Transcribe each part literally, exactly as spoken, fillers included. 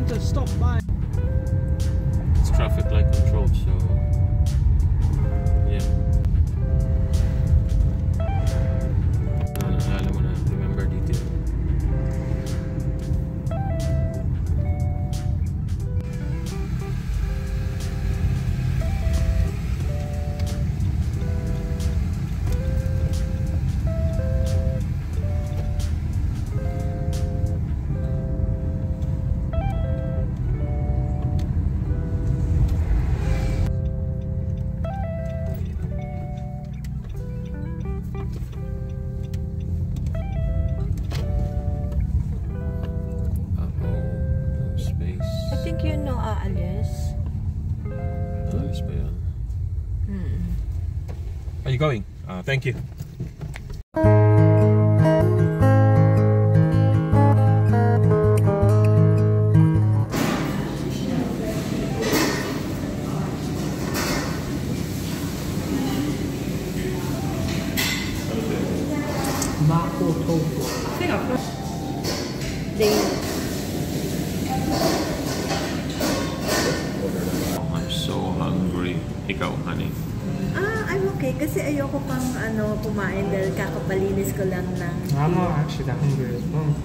want to stop by. It's traffic light controlled, so yeah. No, naalala mo na. Remember detail. I think yun no aalis. Aalis pa yan. Hmm. Are you going? Uh, thank you. Mapo tofu. They I'm so hungry. Ikaw, honey. Ah, I'm okay. Kasi ayoko pang ano, kumain dahil kakapalinis ko lang ng... I'm actually that hungry as well.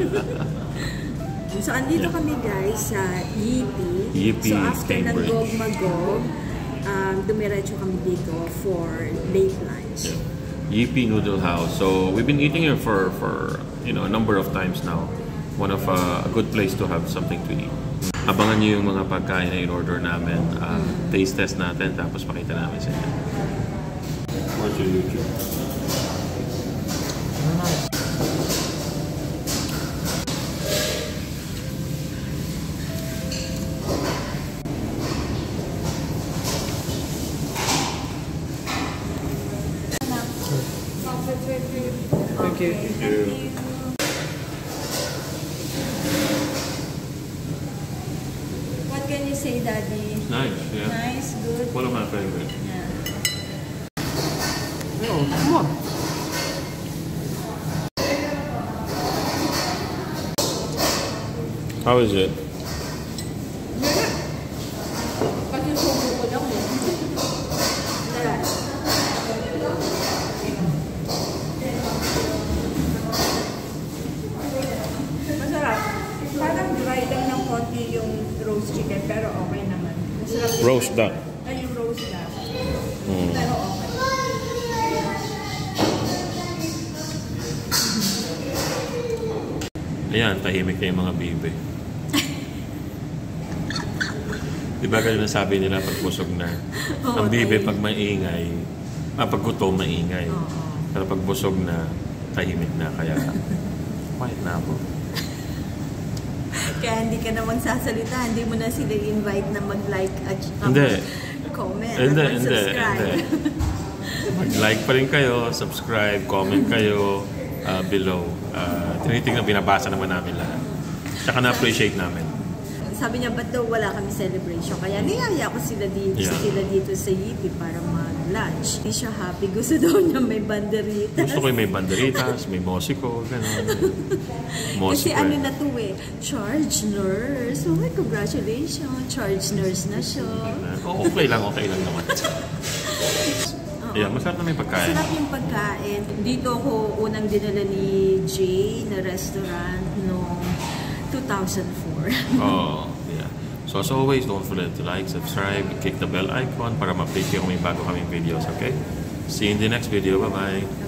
So, andito kami guys sa Yipi. Yipi, So, after ng Cambridge. Gog-Magog, um, dumiretso kami dito for late lunch. Yipi Noodle House. So we've been eating here for for you know a number of times now. One of uh, a good place to have something to eat. Abangan niyo yung mga pagkain na in-order namin. Uh, taste test natin tapos pakita namin sa inyo. Watch your YouTube. Thank you. Thank you. What can you say, Daddy? Nice, yeah. Nice, good. One of my favorites. Yeah. Oh, come on. How is it? Kasi subo ko lang eh. Masarap. Parang dry lang ng konti yung roast chicken, pero okay naman. Masarap yung Roast duck. Ay, yung roast duck. Mm. Pero okay. Ayan, tahimik na yung mga bibe. Diba ganun na sabi nila pag busog na? Oo, Ang bibe tahimik. pag maingay, ah, pag gutom maingay. Oo. Pero pag busog na, tahimik na. Kaya, quiet na ako. Kaya hindi ka na magsasalita, hindi mo na sila invite na mag-like at Hindi. comment Hindi, at hindi, mag-subscribe. hindi. Mag-like pa rin kayo, subscribe, comment kayo uh, below. Uh, tinitingnan, binabasa naman namin lahat. Tsaka na-appreciate namin. Sabi niya, ba't daw wala kami celebration? Kaya niyaya ko sila dito, Yeah. sila dito sa Yipi para mag-lunch. Hindi siya happy. Gusto daw niya may banderitas. Gusto ko yung may banderitas, may mosiko, gano'n. Kasi Mosiko ano eh. na to eh, charge nurse. Oh my, congratulations. Charge nurse na siya. Oh, okay lang, okay lang naman. Yeah, masarap na may pagkain. Masarap yung pagkain. Dito ako unang dinala ni Jay na restaurant noong two thousand four. Oh, yeah. So as always, don't forget to like, subscribe, click the bell icon para ma-update kayo kung may bago kaming videos, okay? See you in the next video. Bye-bye!